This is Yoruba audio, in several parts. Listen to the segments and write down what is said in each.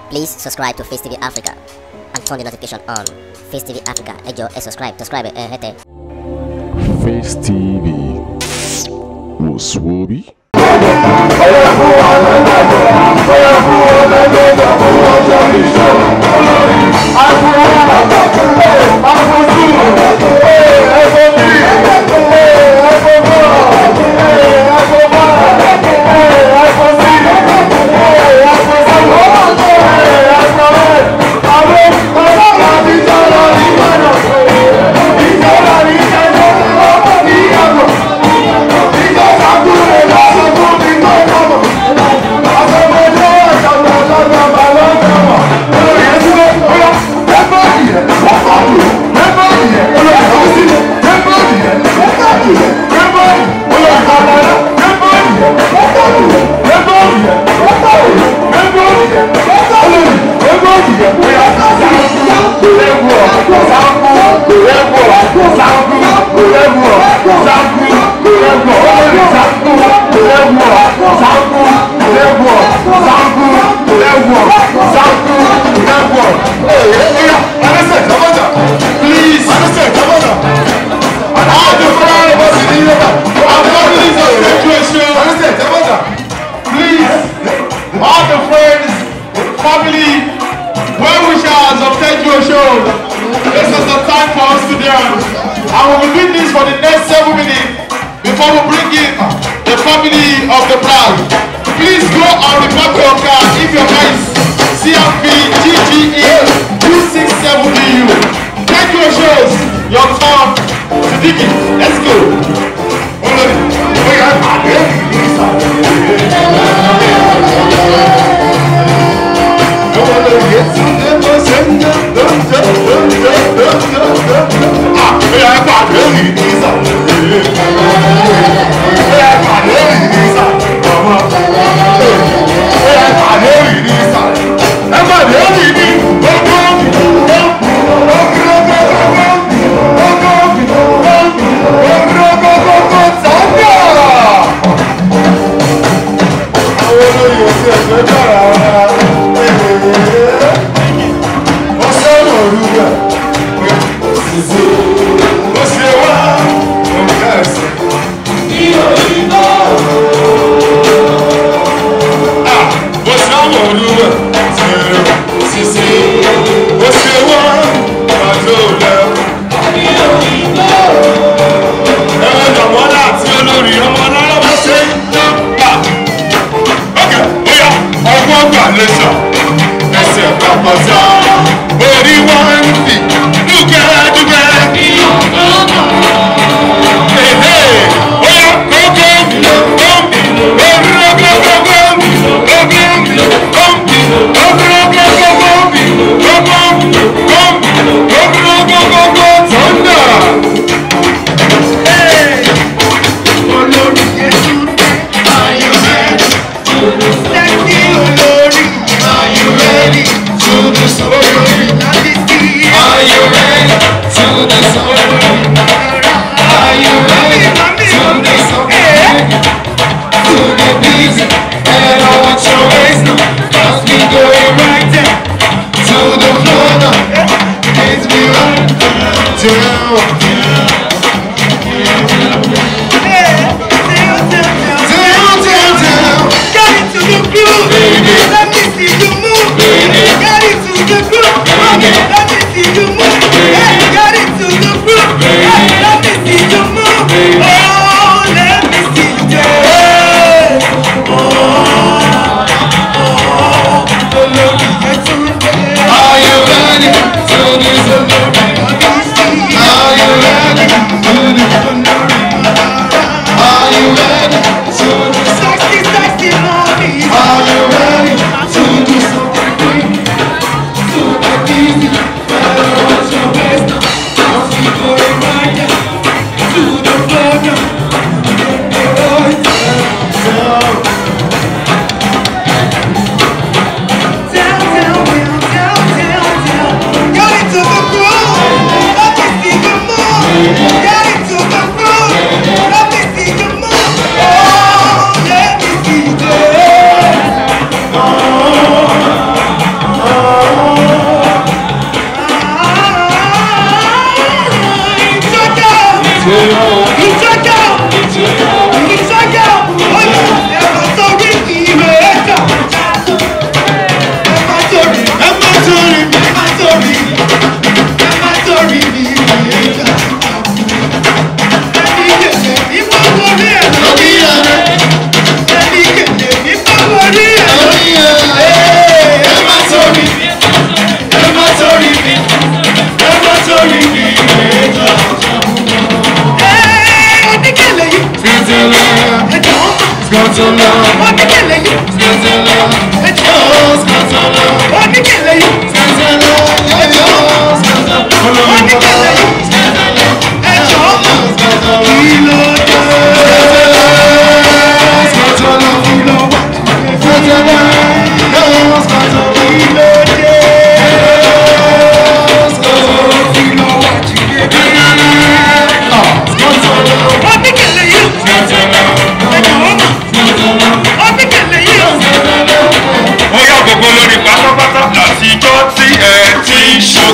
Please subscribe to Face TV Africa and turn the notification on. Face TV Africa, ẹ jọ̀ọ́ ẹ subscribe, hete. Face TV was Swoby. For the next 7 minutes before we bring in the family of the bride. Please go and report your car if your car is CMP GGE 267DU. Take your shows, your turn to dig it. Let's go.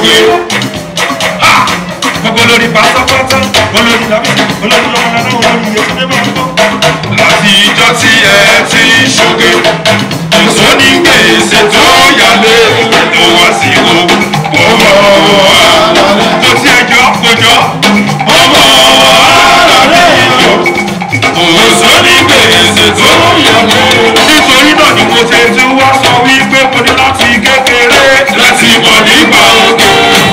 ṣoge. Gbogbo lórí pátápátá, olórí làbí, olórí lọ́mọdé náà, olórí Yétúndé máa ń bọ̀. Láti ìjọ tí ẹ ti ń ṣoge, èso ní gbèsè tó yálé, tó wá sí wo, ọmọ àlàlẹ́. Tó ti ẹjọ́ kojọ́, ọmọ àlàlẹ́ ìjọ, èso ní gbèsè tó yálé. Nítorí náà ni mo ṣe tún wá sọ wípé mo ní láti kékeré láti mọ̀ nípa òkè.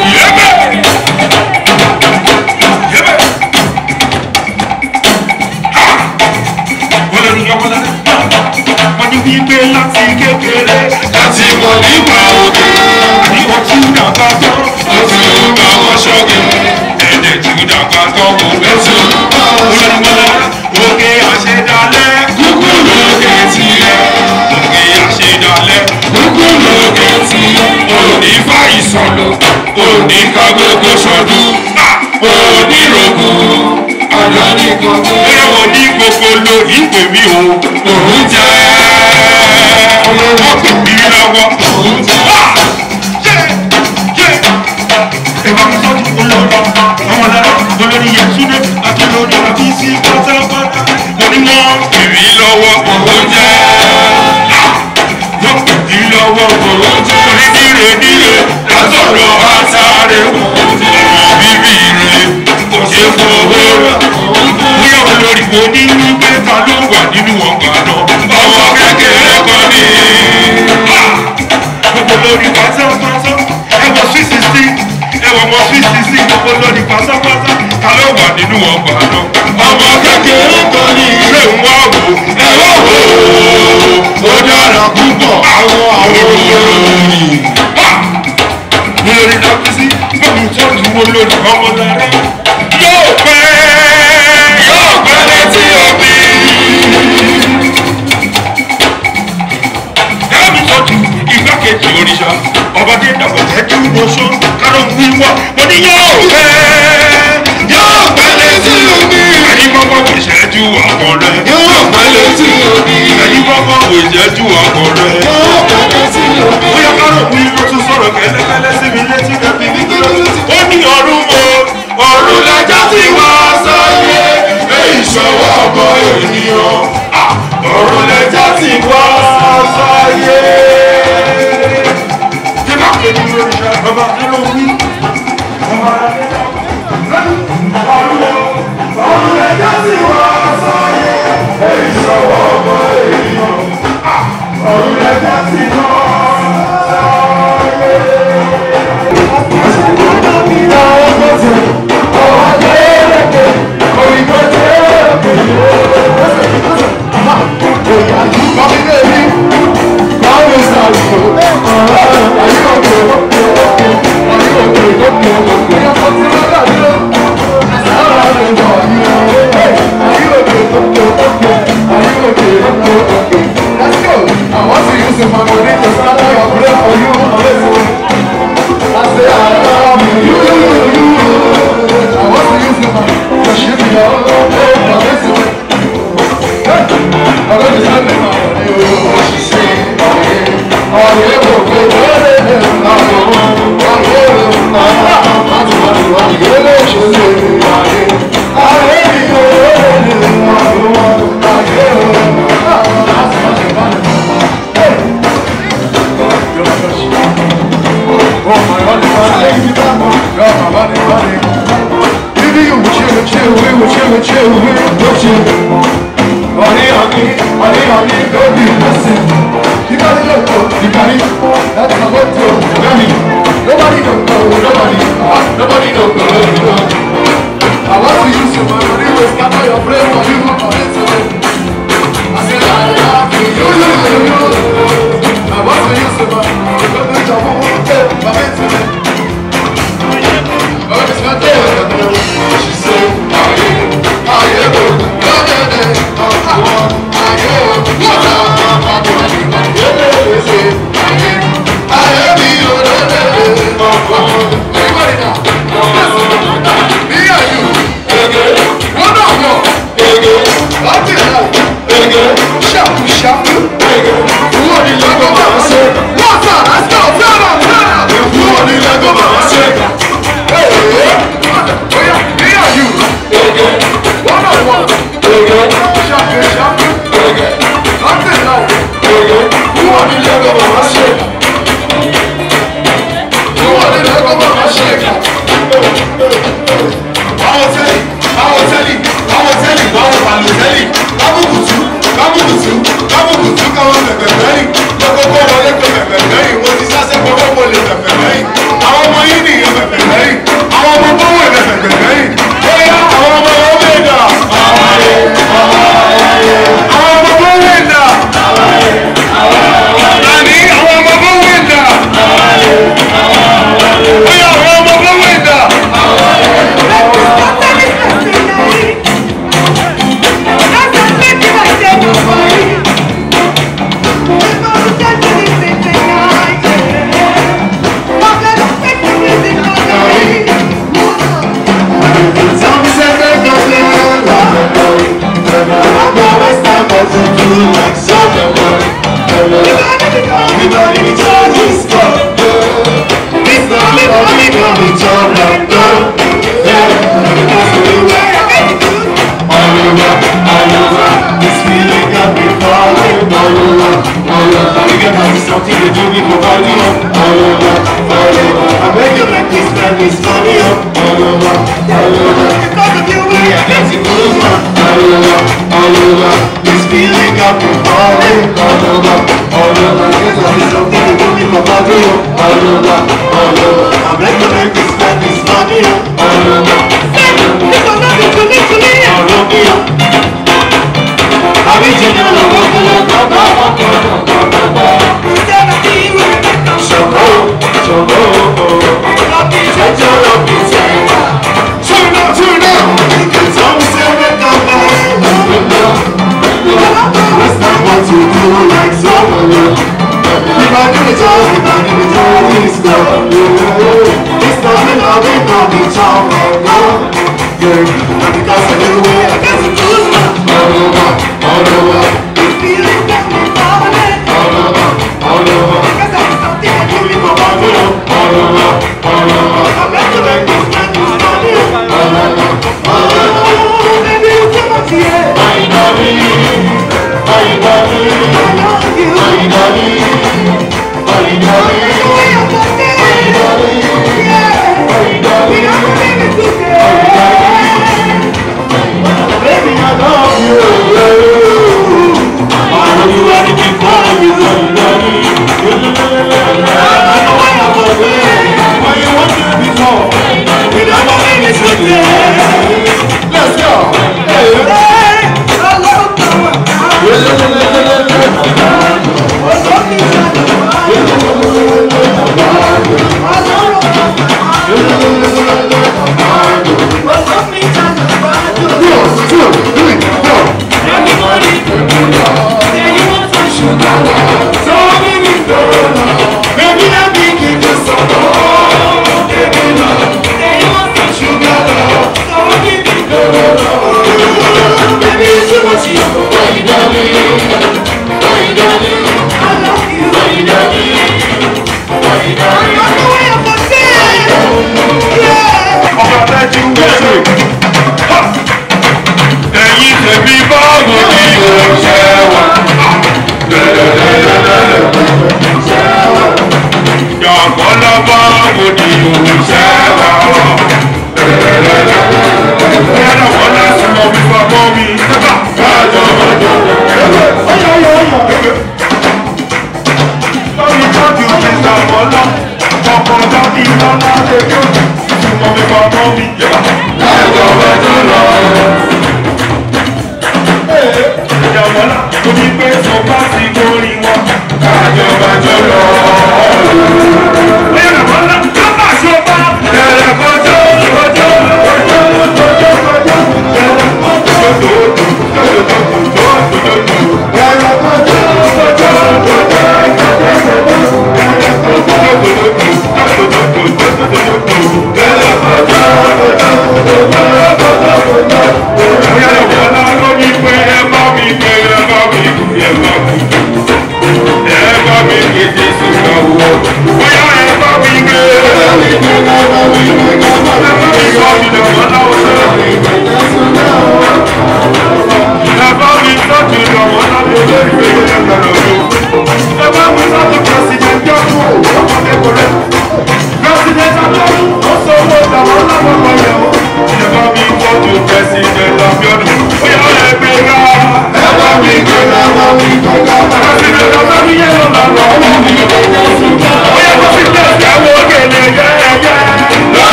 Wípé láti kékeré láti mọ̀ nípa òkè. Àníwọ̀n tí ó dàgbà tán ó ti ń bá wọn ṣọ́gẹ̀. Ẹ̀dẹ̀ tí ó dàgbà tán kò bẹ́ tí ó bá wọn ṣọ́gẹ̀. Òkè àṣedalẹ̀ kúkú lókè tiẹ̀. Òkè àṣedalẹ̀ kúkú lókè tiẹ̀. Òní fa ìsọ̀lọ̀, òní ká gbogbo ṣọdún. Òní rògùn, àná ní gbogbo. Bóyá wo ní gbogbo lórí ìpè mi o. Òun jẹ́ ìràwọ̀ òun jẹ́. Ẹ̀bá mi sọ́jú olórí, ọmọlára, olórí Yétúndé, àti olórí Àbísí pátápátá. Mo ní wọ́n kìrì lọ́wọ́ òun jẹ́. Wọ́n kìrì lọ́wọ́ òun jẹ́. Torí díre látọ̀dọ̀ àtàrẹ òun jẹ́. Bíbí rẹ̀ kò ṣe fowó rà. Bóyá olórí mo ní wípé ta ló wà nínú ọgbà náà. Ọmọ kékeré kan ní. Gbogbo lórí pátápátá, ẹ̀wọ̀n sweet 16, ẹ̀wọ̀n mọ sweet 16, gbogbo lórí pátápátá, ta ló wà nínú ọgbà náà. Ọmọ kékeré kan ní. Ṣé ń wá wò? Ẹ̀wọ̀n wò ó dára púpọ̀ àwọn olórí. Olórí Àbísí, báwo tọ́jú olórí ọmọlára? Yóò pẹ́ létí omi. Ẹ̀mí tọ́jú igbákejì òrìṣà, ọba dé dàgbà tẹ́jú oṣó, kárọ̀ ń wíwọ́, mo ní yóò pẹ́ létí omi. Ẹ̀yin kọ́kọ́ wò ìṣẹ́jú àkọ́ rẹ̀. Yóò pẹ́ létí omi. Ẹ̀yin kọ́kọ́ wò ìṣẹ́jú àkọ́ rẹ̀. Yóò pẹ́ létí omi. Bóyá kárọ̀ ń wíwọ́ tún sọ̀rọ̀ kẹ́lẹ́kẹ́lẹ́ sí mi létí kẹ́bí ní kí ló ti. Ó ní ọ̀run lẹ́jà tí wá sáyé, èyí ṣọwọ́ ọkọ ènìyàn. Ọ̀run lẹ́jà tí wá sáyé. Ṣé bá kéde lórí ṣe bàbá nínú wí? Ọ̀run lẹ́jà tí wá sáyé, èyí ṣọwọ́ ọkọ ènìyàn. Ọ̀run lẹ́jà tí wá sáyé. I Because of you, we are getting closer. This feeling got me falling. There's something to do with my body. I'm ready to make this man this money. It's another to me. I'm original.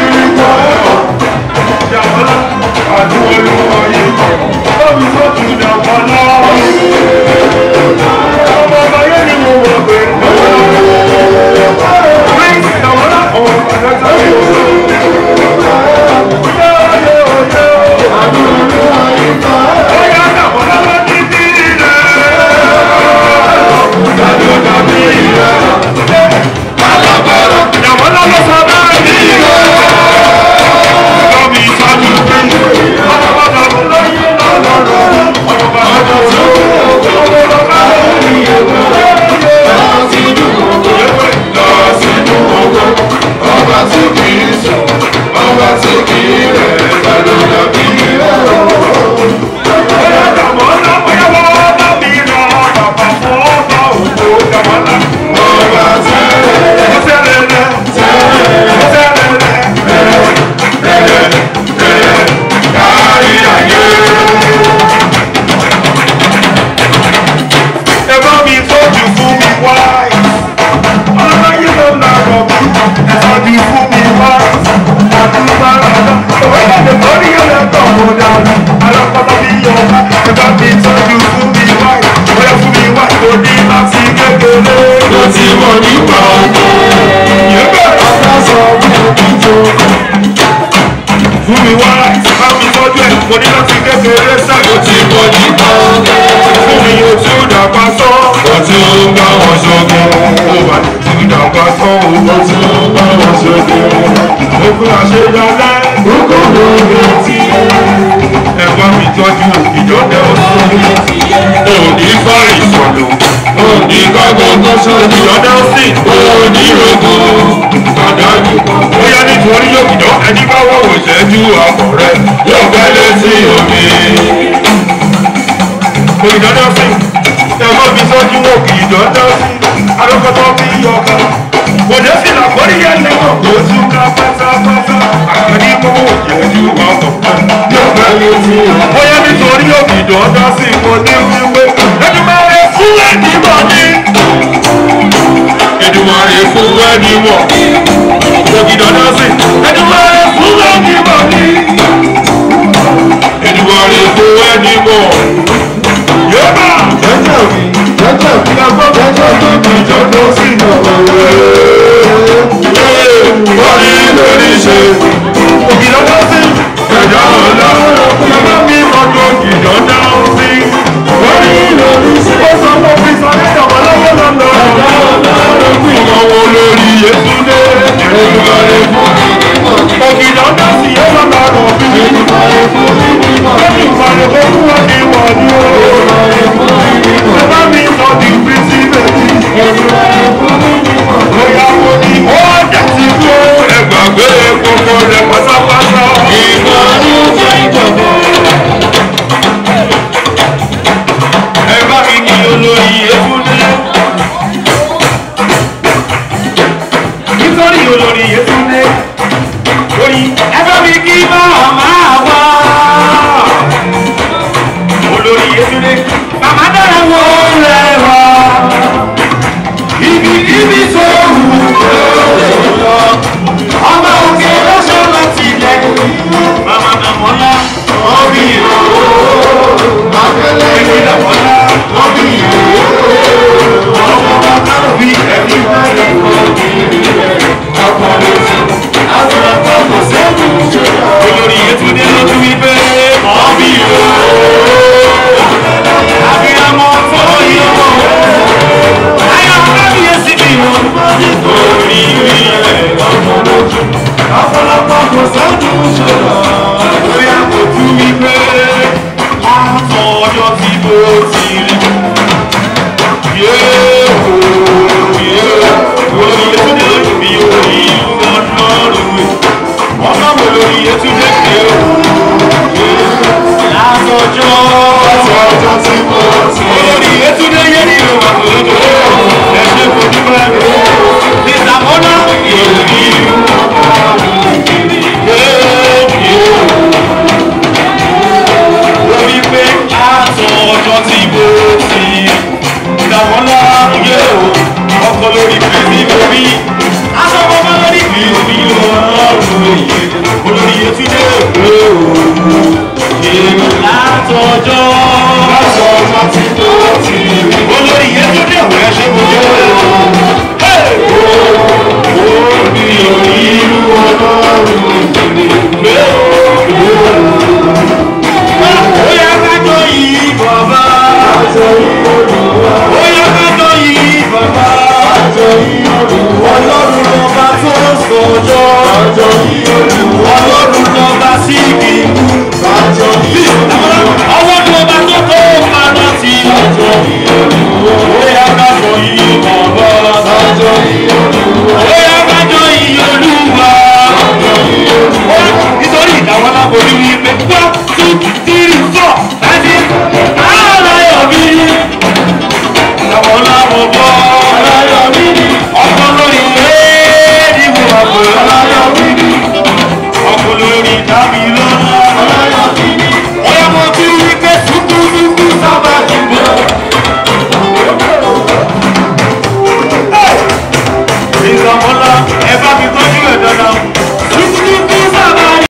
I do it for you. ní pa ọkọ̀. Yẹ́bẹ̀ ọ̀gá sọ fún òkìjọ. Fún mi wá, bá mi tọ́jú ẹ̀, mo ní láti kékeré sáyò tí mo ní pa ọkọ̀. Fún mi yóò tí ó dàgbà sọ́. Ó tí ó bá wọn ṣoge. Ó bá tí ó dàgbà sọ́. Ó tí ó bá wọn ṣoge. Ó fún àṣeyọlẹ́. Ó kò lóore tí ẹ bá mi tọ́jú ìjọ́dẹ ọ̀sán. Òní bá ìsọ̀lù. Òní kágbó tó sọ̀rọ̀. Ìjọ́dẹ ọ̀sìn. Òní rògbò. Àdájú. Bóyá nítorí yóò kìjọ́ ẹni bá wọ̀wọ̀ ìṣẹ́jú àpọ̀ rẹ̀ yóò fẹ́ létí omi. Ìjọ́dẹ ọ̀sìn. Ẹ bá mi tọ́jú òkè ìjọ́dẹ ọ̀sìn. Adókòtò bí yọ̀ọ̀kan. Òde sì làkórí yẹn lẹ́wọ̀n kó tún ká pátápátá. Àkànní kówó ìyẹ́jú àpọ̀ yóò fẹ́ létí omi. Bóyá nítorí òkè ìjọ́dẹ ọ̀sìn mo ní wípé Èdùmàrè fún ẹni mọ̀ ní. Èdùmàrè fún ẹni mọ̀. Òkè ìjọ́dẹ ọ̀sìn. Èdùmàrè fún ẹni mọ̀ ní. Èdùmàrè fún ẹni mọ̀. Yóò bá jẹ́jẹ́ mi. Jẹ́jẹ́ tó kì í jọ tó sí ìjọba wọ́n ní lórí ṣe. Òkè ìjọ́dẹ ọ̀sìn. Ẹ̀dá ọ̀la. Bàbá mi mọ̀ tó kì í jọ dá ọ̀sìn. Wọ́n ní lórí ṣe. Ó sọ fún mi sọ ní ìjọba lọ́wọ́ lọ́lọ́. Ẹ̀dá ọ̀la. Ọmọ wo lórí Yétúndé. Èdùmàrè fún mi nímọ̀. Òkè ìjọ́dẹ ọ̀sìn yóò lọ́la rọ̀ bí. Èdùmàrè fún mi nímọ̀. Èdùmàrè fún wọn ní wọ́n ní o. Èdùmàrè fún mi nímọ̀. Bàbá mi sọ di pírísìmẹ̀tì. Èdùmàrè fún mi nímọ̀. Bóyá mo ní ó dẹ̀ ti kú. Ẹgbàgbé gbogbo rẹ̀ pátápátá. Ìgbà ní ìjọ ìjọba. Ẹ bá mi ní olórí Yétúndé. Nítorí olórí Yétúndé. Orí ẹ bá mi kí màmá wá. Olórí Yétúndé. Màmá dára wọ́n rẹwà. Ibi tó wù ú lọ. Ọmọ òkè lọ́sọ̀ láti ilẹ̀. Màmá Dàmọ́lá wọ́n bí ìró. Akẹ́lẹ́ ìwé Dàmọ́lá wọ́n bí ìró. Ọmọ bàbá bí ẹ̀mí bẹ̀rẹ̀ wọ́n bí ìró. Ọkọ̀ lóṣù láti ọkọ̀ kò sẹ́kù ṣe. Olórí Yétúndé ló tún wí pé wọ́n bí ìró. Àbíyamọ tó yí ọmọ. Ayọ̀ kábíyèsí bí wọn. Orí rí ẹ̀ ọkọ̀ lóṣù. Ọ̀pọ̀lọpọ̀ kò sẹ́kù ṣe lọ. Lórí àpò tún wí pé látọ̀ ọjọ́ tí mo ti rí. Olórí Yétúndé lójú bí orí ìlú ọlọ́run mi. Ọ̀nà wo lórí Yétúndé ké o? Látọjọ́ tí mo ti rí. Olórí Yétúndé yé nínú àpòlódò. Ẹ ṣe kò dúpẹ́. Ìsàmọ́nà ìlú.